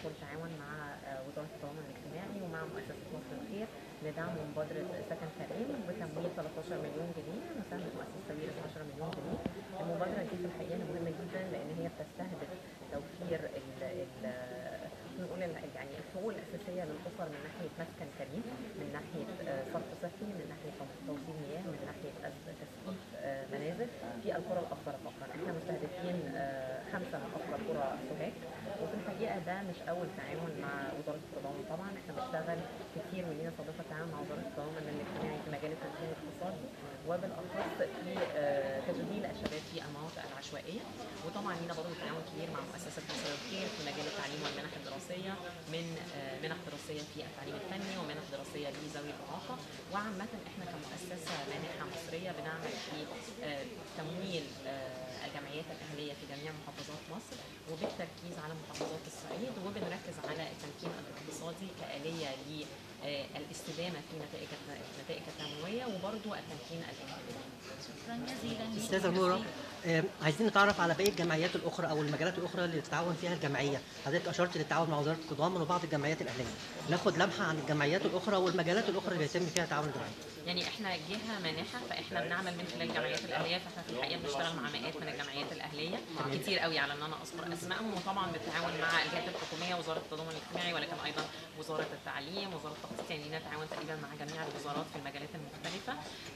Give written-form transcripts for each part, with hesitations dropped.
بندخل تعاون مع وزارة التضامن الاجتماعي ومع مؤسسة مصر الخير لدعم مبادرة سكن كريم بتمويل 13 مليون جنيه، مساهمة مؤسسة ساويرس 10 مليون جنيه. المبادرة دي في الحقيقة مهمة جدا لأن هي بتستهدف توفير نقول يعني الحقوق الأساسية للأسر من ناحية مسكن كريم، من ناحية صرف صحي، من ناحية توصيل مياه، من ناحية تسقيف منازل في القرى الأكثر فقرا. احنا مستهدفين 5 من أفقر قرى سوهاج، وفي الحقيقة ده مش أول تعاون مع وزارة التضامن. طبعا احنا بنشتغل كتير ولينا صديقة تعاون مع وزارة التضامن الاجتماعي في مجال التمكين الاقتصادي، وبالأخص في تشغيل الشباب في المناطق العشوائية. وطبعا لينا برضه تعاون كبير مع مؤسسة مصر الخير في مجال التعليم والمنح الدراسية، من منح دراسية في التعليم الفني ومنح دراسية لذوي الإعاقة. وعامة احنا كمؤسسة مانحة مصرية بنعمل في تمويل الجمعيات الأهلية في جميع محافظات مصر، وبالتركيز على محافظات الصعيد، وبنركز على التمكين الاقتصادي كآلية للاستدامة في نتائج التنموية، وبرضه التمكين الانتاجي. شكرا جزيلا. استاذه نوره، عايزين نتعرف على باقي الجمعيات الاخرى او المجالات الاخرى اللي بتتعاون فيها الجمعيه. حضرتك اشرت للتعاون مع وزاره التضامن وبعض الجمعيات الاهليه، ناخد لمحه عن الجمعيات الاخرى والمجالات الاخرى اللي بيتم فيها تعاون الجمعيه. يعني احنا جهه مانحه، فاحنا بنعمل من خلال الجمعيات الاهليه، فاحنا في الحقيقه بنشتغل مع مئات من الجمعيات الاهليه كتير قوي على ان انا اذكر اسمائهم. وطبعا بالتعاون مع الجهات الحكوميه، وزاره التضامن الاجتماعي، ولكن ايضا وزاره التعليم، وزاره التخطيط. يعني لينا تعاون تقريبا مع جميع الوزارات في المجالات المختلفه.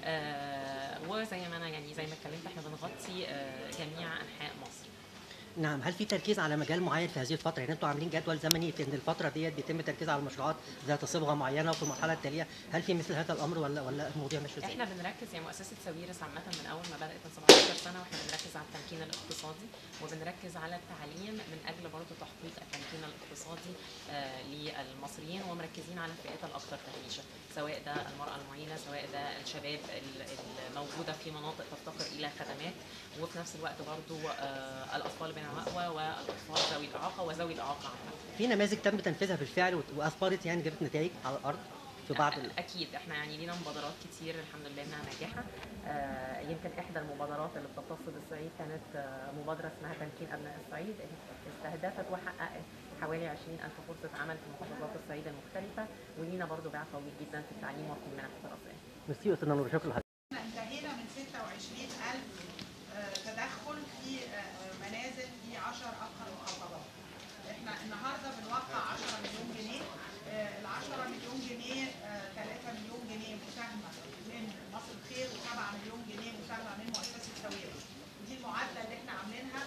وزي ما انا زي ما اتكلمت احنا بنغطي جميع انحاء مصر. نعم، هل في تركيز على مجال معين في هذه الفتره؟ يعني انتوا عاملين جدول زمني في ان الفتره ديت بيتم التركيز على المشروعات ذات صبغه معينه وفي المرحله التاليه، هل في مثل هذا الامر ولا الموضوع مش ازاي؟ احنا بنركز مؤسسه ساويرس عامه من اول ما بدات من 17 سنه واحنا بنركز على التمكين الاقتصادي، وبنركز على التعليم من اجل برضه تحقيق التمكين الاقتصادي للمصريين، ومركزين على الفئات الاكثر تهميشا، سواء ده المراه المعيله، سواء ده الشباب الموجوده في مناطق تفتقر الى خدمات، وفي نفس الوقت برضه الاطفال بلا مأوى والاطفال ذوي الاعاقه وذوي الاعاقه عامه. في نماذج تم تنفيذها بالفعل واثمرت يعني جابت نتائج على الارض في بعض اكيد احنا لينا مبادرات كتير الحمد لله انها ناجحه. يمكن احدى المبادرات اللي بتختص بالصعيد كانت مبادره اسمها تمكين ابناء الصعيد، استهدفت وحققت حوالي 20,000 فرصه عمل في محافظات الصعيد المختلفه، ولينا برضو باع قوي جدا في التعليم وفي المنح الدراسيه. ميرسي استاذ نور، شكرا لحضرتك. انتهينا من 26,000 تدخل في منازل في 10 أفخر محافظات. احنا النهارده بنوقع 10 مليون جنيه. ال 10 مليون جنيه 3 مليون جنيه مساهمه من مصر الخير، و7 مليون جنيه مساهمه من مؤسسه ساويرس. دي المعادله اللي احنا عاملينها،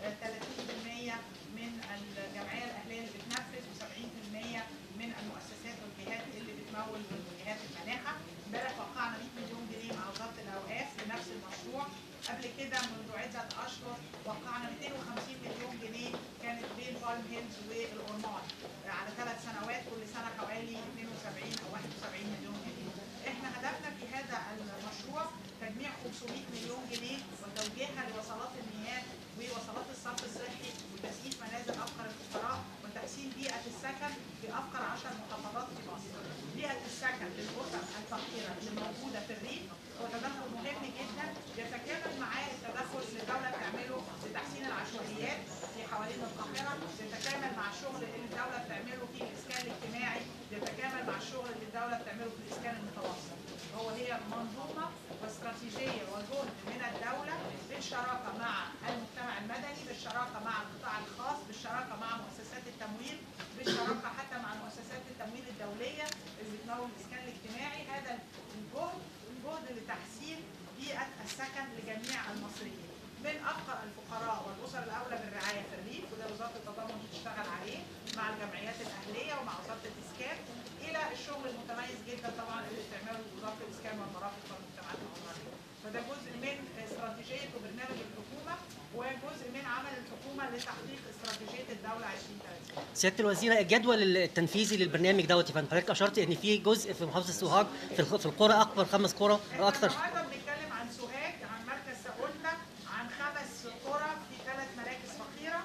30% من الجمعيه الاهليه اللي بتنفذ، و70% من المؤسسات والجهات اللي بتمول والجهات المانحه. امبارح وقعنا 100 مليون جنيه مع وزاره الاوقاف لنفس المشروع. قبل كده منذ عده اشهر وقعنا 250 مليون جنيه كانت بين بالم هيلز والأورمان على 3 سنوات، كل سنه حوالي 72 او 71 مليون جنيه. احنا هدفنا في هذا المشروع تجميع 500 مليون جنيه وتوجيهها لوصلات المياه ووصلات الصرف الصحي وتسقيف منازل افقر الفقراء وتحسين بيئه السكن في افقر 10 محافظات في مصر. بيئه السكن للاسر الفقيره اللي موجوده في الريف هو تدخل مهم جدا يتكامل معاه التدخل اللي الدوله بتعمله لتحسين العشوائيات في حوالين القاهره، يتكامل مع الشغل اللي الدوله بتعمله في الاسكان الاجتماعي، يتكامل مع الشغل اللي الدوله بتعمله في الاسكان المتوسط. هي منظومه واستراتيجيه وجهد من الدوله بالشراكه مع المجتمع المدني، بالشراكه مع القطاع الخاص، بالشراكه مع مؤسسات التمويل، بالشراكه حتى مع مؤسسات التمويل الدوليه اللي بتمول الاسكان الاجتماعي. هذا الجهد لتحسين بيئه السكن لجميع المصريين من افقر الفقراء والاسر الاولى بالرعايه في الريف، وده وزاره التضامن بتشتغل عليه مع الجمعيات الاهليه ومع وزاره الاسكان، الى الشغل المتميز جدا طبعا اللي بتعمله وزاره الاسكان والمرافق والمجتمعات العمرانيه. فده جزء من استراتيجيه وبرنامج الحكومه وجزء من عمل الحكومه لتحقيق استراتيجيه الدوله 2030. سياده الوزيره، الجدول التنفيذي للبرنامج دوت، يبقى حضرتك اشرت ان في جزء في محافظه سوهاج في القرى اكبر 5 قرى اكثر. النهارده بنتكلم عن سوهاج، عن مركز ساقولنا، عن 5 قرى في 3 مراكز فقيره.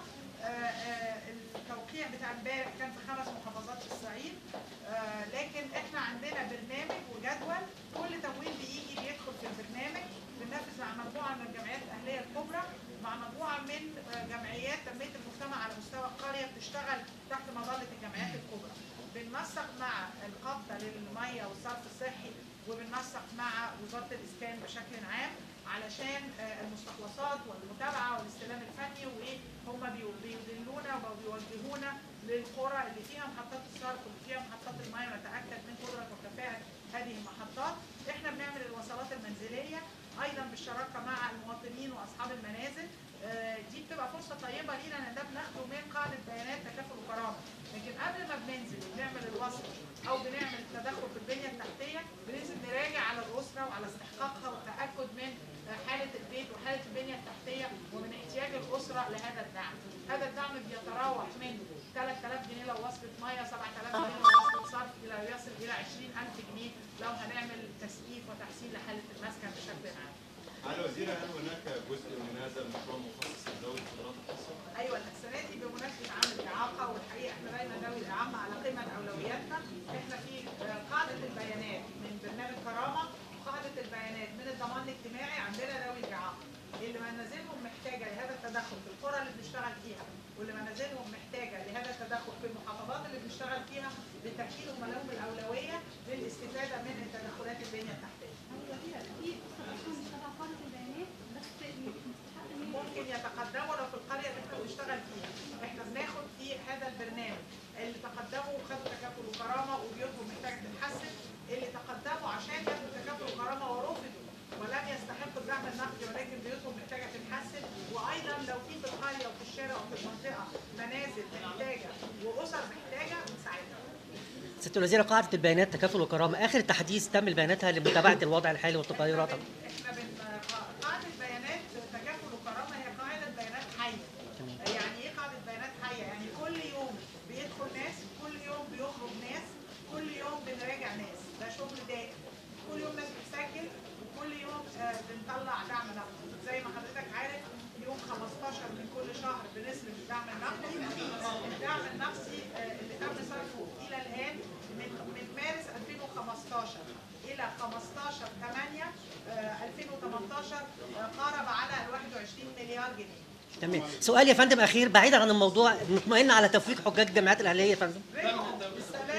التوقيع بتاع امبارح كان في 5 محافظات في الصعيد. لكن احنا عندنا برنامج وجدول، كل تمويل بيجي بيدخل في البرنامج، بننفذ مع مجموعه من الجمعيات الاهليه الكبرى، مع مجموعه من جمعيات تنميه المجتمع على مستوى القريه بتشتغل تحت مظله الجمعيات الكبرى. بننسق مع القبضه للميه والصرف الصحي، وبننسق مع وزاره الاسكان بشكل عام علشان المستخلصات والمتابعه والاستلام الفني، وهم بيدلونا وبيوجهونا للقرى اللي فيها محطات الصرف واللي فيها محطات الميه، ونتاكد من قدره وكفاءه هذه المحطات. احنا بنعمل الوصلات المنزليه ايضا بالشراكه مع المواطنين واصحاب المنازل. دي بتبقى فرصه طيبه لينا ان ده بناخده من قاعده بيانات تكافل وكرامه، لكن قبل ما بننزل وبنعمل الوصل او بنعمل التدخل في البنيه التحتيه بننزل نراجع على الاسره وعلى استحقاقها والتاكد من حاله البيت وحاله البنيه التحتيه ومن احتياج الاسره لهذا الدعم. هذا الدعم بيتراوح من 3000 جنيه لو وصلت ميه، 7000 جنيه لو وصلت صرف، الى يصل الى 20000 جنيه لو هنعمل تسقيف وتحسين لحاله المسكن بشكل عام. معالي الوزيرة، هل هناك جزء من هذا المشروع مخصص لذوي القدرات الخاصة؟ ايوه، السنه دي بمناسبه عام الاعاقه، والحقيقه احنا دايما ذوي الاعاقه على قمه اولوياتنا. احنا في قاعده البيانات من برنامج كرامه وقاعده البيانات من الضمان الاجتماعي عندنا ذوي الاعاقه اللي منازلهم محتاجه لهذا التدخل في القرى اللي بنشتغل فيها، واللي منازلهم محتاجه لهذا التدخل في المحافظات اللي بنشتغل فيها، بالتاكيد هم لهم الاولويه للاستفاده من التدخلات البنيه التحتيه. ممكن يتقدموا لو في القريه اللي احنا بنشتغل فيها. احنا بناخد في هذا البرنامج اللي تقدموا وخدوا تكافل وكرامه وبيوتهم محتاجه تتحسن، اللي تقدموا عشان ياخدوا تكافل وكرامه ورفضوا ولم يستحقوا الدعم النقدي ولكن بيوتهم محتاجه تتحسن، وايضا لو في القريه وفي الشارع وفي المنطقه منازل محتاجه واسر محتاجه بنساعدها. ست الوزيره، قاعده البيانات تكافل وكرامه اخر تحديث تم بياناتها لمتابعه الوضع الحالي والتغيرات. قاعده بيانات تكافل وكرامه هي قاعده بيانات حيه. يعني ايه قاعده بيانات حيه؟ يعني كل يوم بيدخل ناس، كل يوم بيخرج ناس، كل يوم بنراجع ناس، ده شغل دائم. كل يوم ناس بتسجل وكل يوم بنطلع دعم نقدي. زي ما حضرتك عارف يوم 15 من كل شهر بنصرف الدعم النقدي. الدعم النقدي اللي تم صرفه الى الان من مارس 2015 الى 15/8/2018 قارب على 21 مليار جنيه. تمام. سؤال يا فندم اخير بعيدا عن الموضوع، نطمئن على توفيق حجاج الجامعات الاهليه يا فندم. رجعوا